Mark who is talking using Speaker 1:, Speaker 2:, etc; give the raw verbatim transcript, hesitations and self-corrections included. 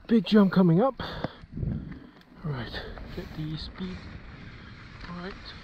Speaker 1: Big jump coming up. Right, get the speed right.